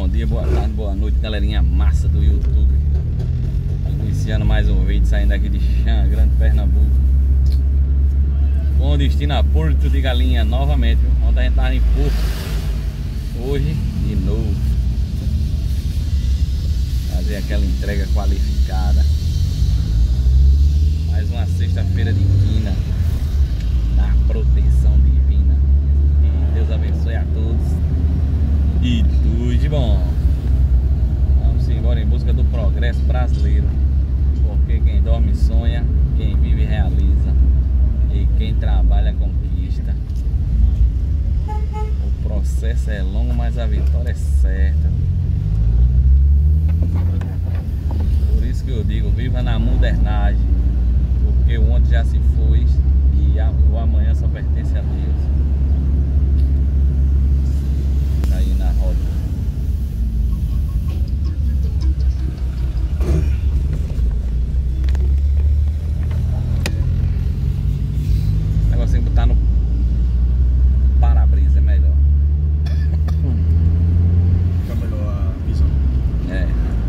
Bom dia, boa tarde, boa noite, galerinha massa do YouTube. Iniciando mais um vídeo, saindo aqui de Xanga Grande, Pernambuco, com destino a Porto de Galinha novamente. Ontem a gente estava em Porto, hoje de novo. Fazer aquela entrega qualificada. Mais uma sexta-feira de quina, da proteção divina. Que Deus abençoe a todos e tudo de bom. Vamos embora em busca do progresso brasileiro, porque quem dorme sonha, quem vive realiza, e quem trabalha conquista. O processo é longo, mas a vitória é certa. Por isso que eu digo, viva na modernagem, porque o ontem já se foi e o amanhã só pertence a Deus. Aí na roda. O negocinho botar no para-brisa é melhor. Fica melhor a visão. É.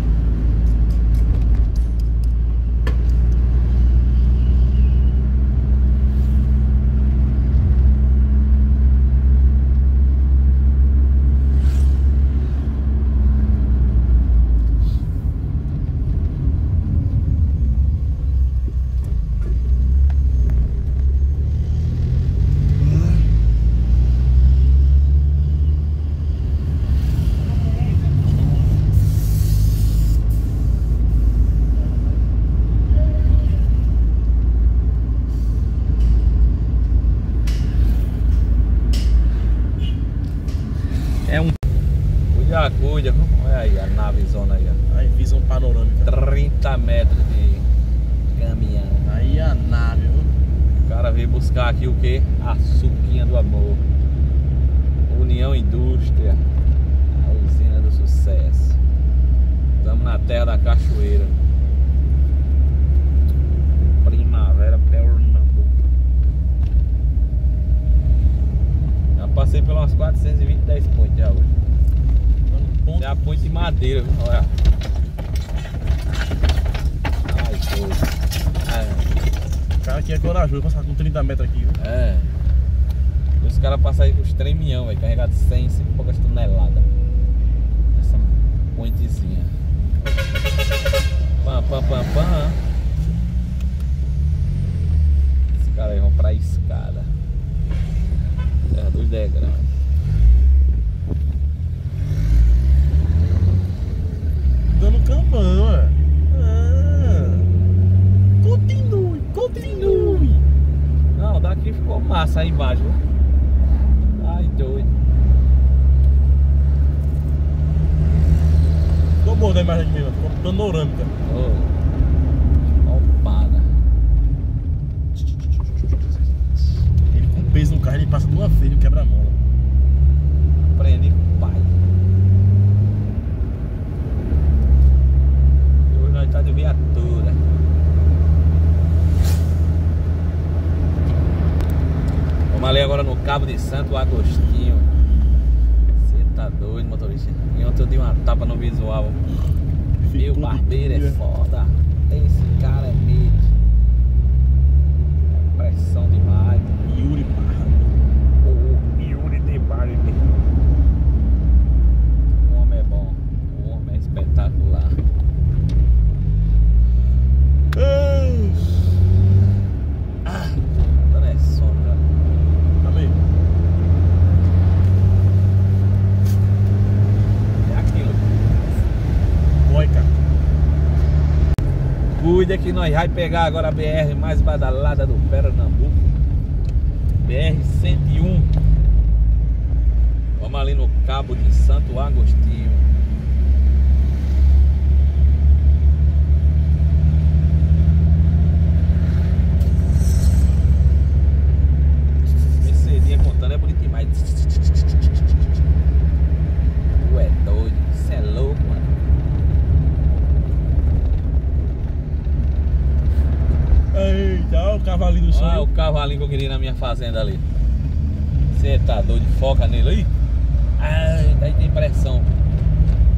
Cuida, olha aí a nave zona aí, ó. Aí, visão panorâmica. 30 metros de caminhão. Aí a nave, viu? O cara veio buscar aqui o que? A suquinha do amor. União Indústria, a usina do sucesso. Estamos na terra da cachoeira. Primavera, Pernambuco. Já passei por umas 420 pontes já hoje. Tem a ponte de madeira, viu? Olha. Ai, doido. O cara aqui é corajoso, passar com 30 metros aqui, viu? É. E os caras passam aí com os tremião, velho, carregado 100 e poucas toneladas. Essa pontezinha. Pam, pam, pam, pam. Esses caras aí vão pra escada. Terra dos degraus. Dando campão, ué. Continue, continue. Não, daqui ficou massa aí embaixo. Ai, doido. Ficou boa da imagem aqui mesmo, ficou panorâmica. Opada. Ele com peso no carro, ele passa de uma vez, não quebra a mola. Aprendi com o pai. Hoje nós tá de viatura. Vamos ali agora no Cabo de Santo Agostinho. Você tá doido, motorista? E ontem eu dei uma tapa no visual. Meu barbeiro é foda. Esse cara é medo. É pressão demais. Yuri Barra. O Yuri de Barbe. O homem é bom. O homem é espetacular. Dando é sono, já. Tá meio? É aquilo. Boica. Cuida que nós vai pegar agora a BR mais badalada do Pernambuco. BR-101. Vamos ali no Cabo de Santo Agostinho. Mercedinha contando é bonito demais. Tu é doido, isso é louco, mano. Eita, o cavalinho do sonho. Olha o cavalinho que eu queria na minha fazenda ali. Você tá doido? Foca nele aí. Ai, daí tem pressão.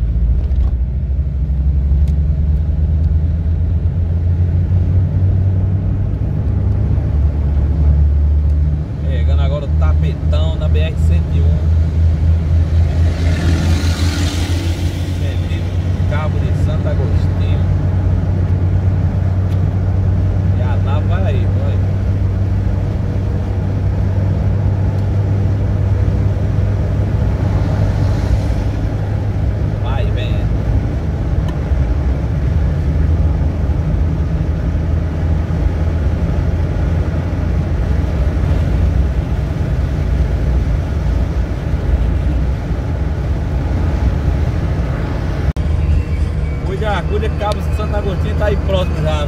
Cracuda, Cabo de Santo Agostinho tá aí próximo já.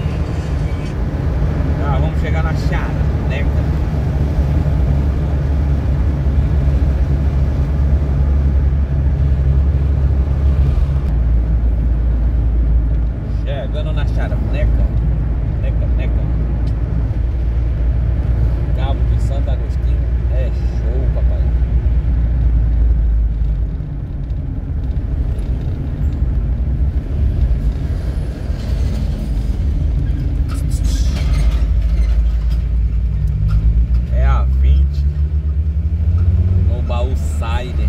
Já vamos chegar na Charneca. Chegando na Charneca. Neca. Cabo de Santo Agostinho é show, papai. É a 20 no baú Sider.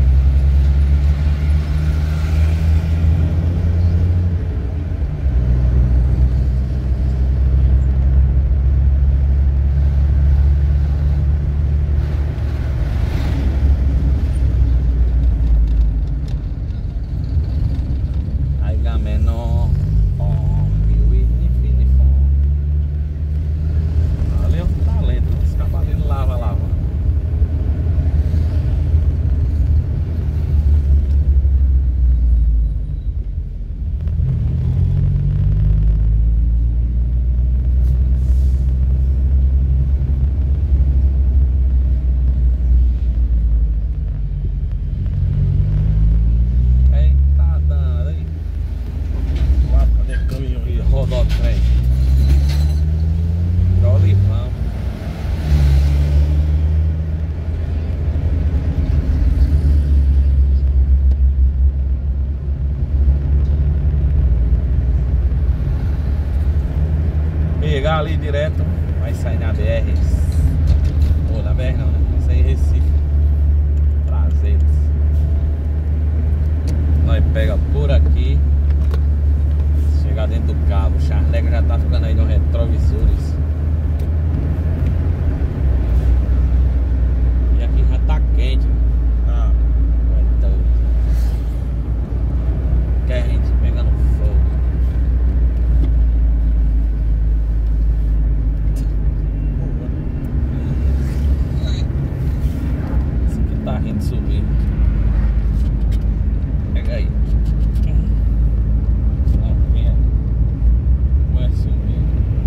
Pegar ali direto, vai sair na BR. Ou na BR não, né? Vai sair Recife. Prazeres. Nós pega por aqui. Chegar dentro do cabo. O Charneca já tá ficando aí nos retrovisores. E aqui já tá quente. Ah. Então, quente, pegando fogo. Esse aqui tá rindo subir. Pega aí. Não, vinha. Vai subir.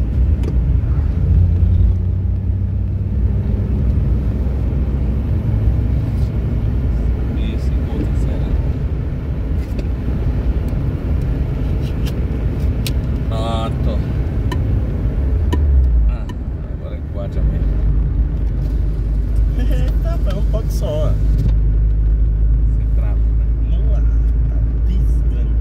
Esse outro será. Pronto. Ah, agora é 4 a meio. Eita, pé, um pote só. Sem trava, né? Nossa, tá piscando.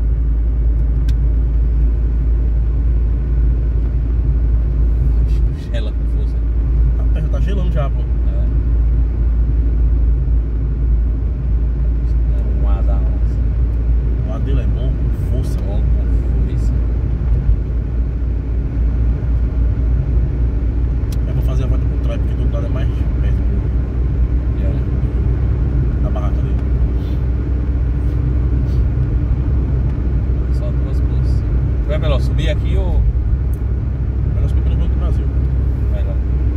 Gela com força. A perna tá gelando já, pô. É. Um ar da onça. O ar dele é bom, com força. Bom com força. Eu vou fazer a volta pro trap, porque do outro lado é mais perto da barraca dele. Só duas bolsas. Vai melhor subir aqui ou Melhor subir pelo Banco do Brasil. melhor?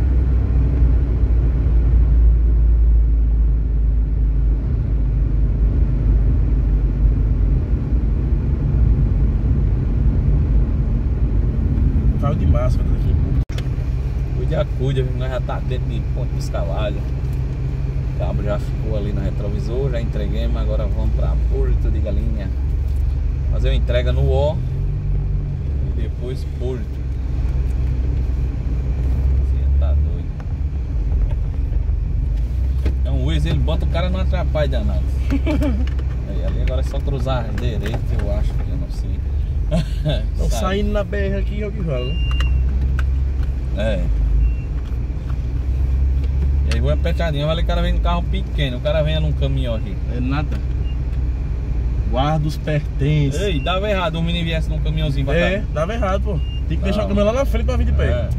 Carro de massa, vai ter que Cuida, nós já tá dentro de Ponte dos Cavalhos. O cabo já ficou ali no retrovisor, já entreguemos, agora vamos pra Porto de Galinha. Fazer uma entrega no O e depois Porto. Você tá doido. É um Waze, ele bota o cara não atrapalha danado. Aí, ali agora é só cruzar a direita, eu acho, que eu não sei. Então Sabe? saindo na BR aqui é o que vale, né? É. E aí vou apertadinho, olha, o cara vem num carro pequeno, o cara vem num caminhão aqui. É nada. Guarda os pertences. Ei, dava errado, o menino viesse num caminhãozinho pra É, cá. dava errado, pô. Tem que deixar Não. o caminhão lá na frente pra vir de pé. É.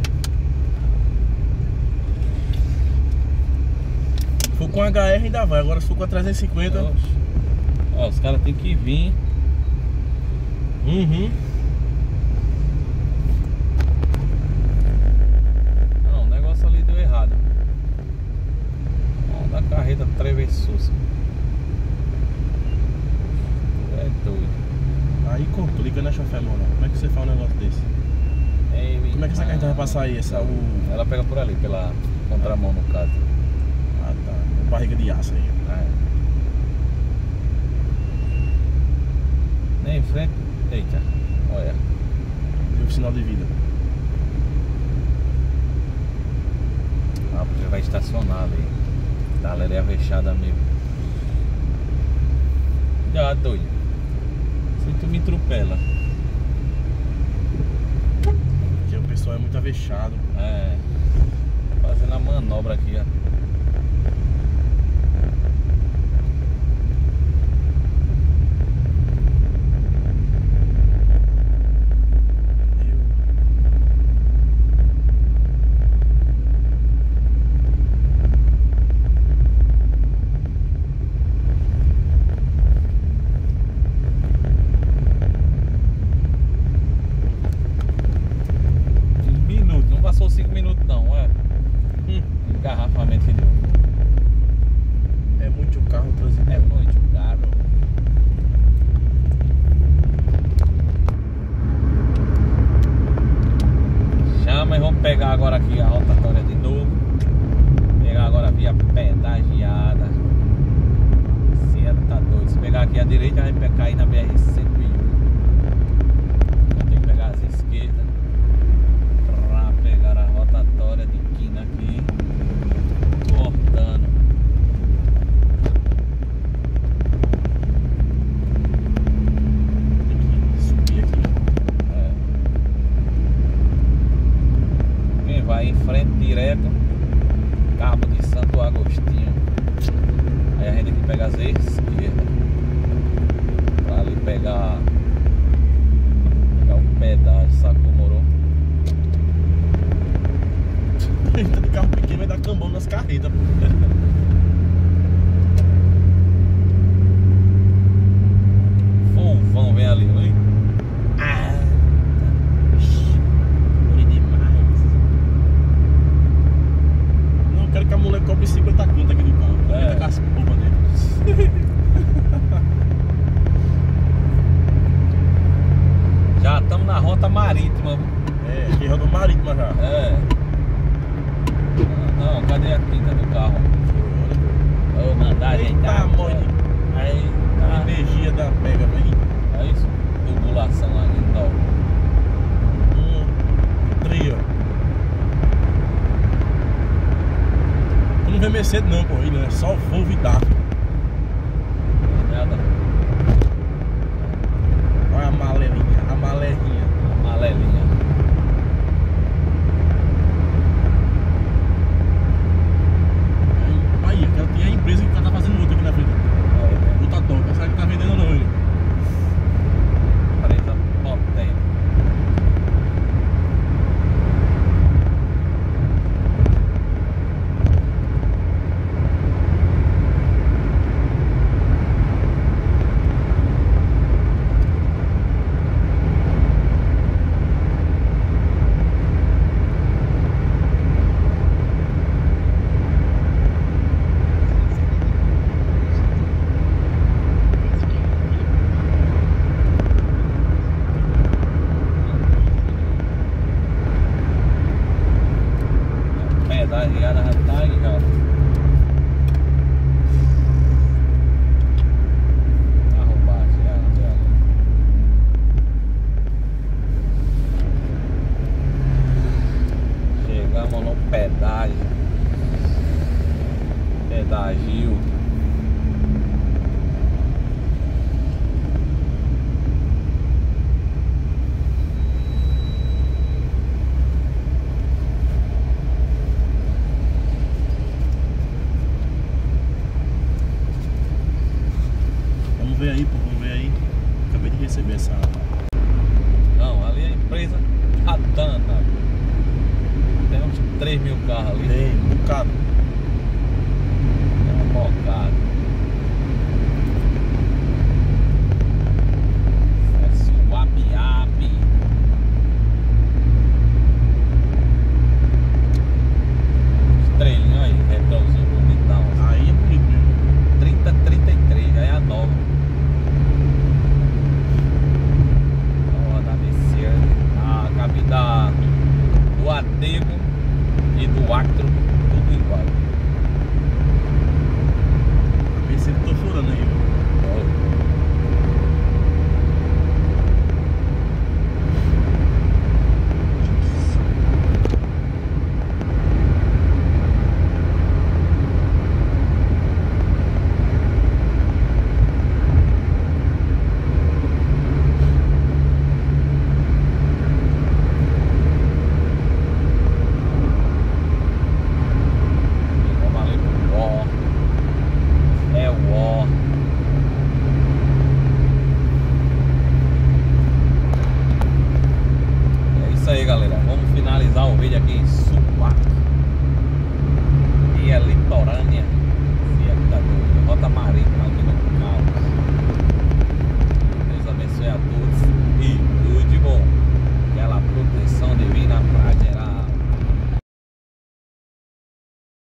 Se for com HR ainda vai, agora se for com a 350. Oxe. Ó, os caras tem que vir. Uhum. Não, o negócio ali deu errado. Ó, da carreta atravessou-se. É doido. Aí complica. dica, né, chofé, mano? Como é que você faz um negócio desse? Como é que essa carreta vai passar aí? Ela pega por ali, pela contramão no caso. Ah, tá. Barriga de aço aí. Nem em frente. Eita, olha. Deu sinal de vida. Ah, porque vai estacionar ali. Tá, ela é fechada mesmo. Já, doido. Se tu me atropela. Porque o pessoal é muito avexado. É. Fazendo a manobra aqui, ó. Passou 5 minutos não, é? Engarrafamento que deu. É muito carro transitando. É muito caro. Chama e vamos pegar agora aqui a rotatória de novo. Pegar agora a via pedagiada. Você tá doido. Se pegar aqui a direita vai cair na BR-101. Vai ter que pegar as esquerdas. Pegar a rotatória de quina aqui, cortando. Tem que subir aqui. Quem vai em frente direto, Cabo de Santo Agostinho. Aí a gente tem que pegar as esquerdas pra ali pegar o pedágio, sacou, moro? Eita, de carro pequeno vai dar cambão nas carretas. Fofão vem ali, oi? Ah, bonito demais. Não, eu quero que a mulher cobre 50 conto aqui do carro. É. Com as roupas dele. Já estamos na rota marítima. É, aqui é roda marítima já. É. Não, cadê a tinta do carro? Vou mandar ajeitar. Eita, mãe. Aí, A energia da pega, velho. é isso. Tubulação ali, não. Trio. Tu não vê Mercedes não, pô, aí, né? Só o Volvo e DAF. Nada. Olha a malelinha, a malerrinha. Amarelinha. Aí, aquela tem a empresa que tá fazendo outra aqui na frente. Outra toca, essa que tá vendendo não, ele. Presa potente. Pedagiada já tá aí, já. Carro baixo, já, já. Chegamos no pedágio. Pedagio. Vamos ver aí, pô, vamos ver aí. Acabei de receber essa. Não, ali é a empresa Ratana. Tem uns 3 mil carros ali. Tem, um bocado. É um bocado. É suabiabe. Estrelinho aí, retrôzinho bonitão. Aí é bonito mesmo. 3033, aí é a nova. litorânea.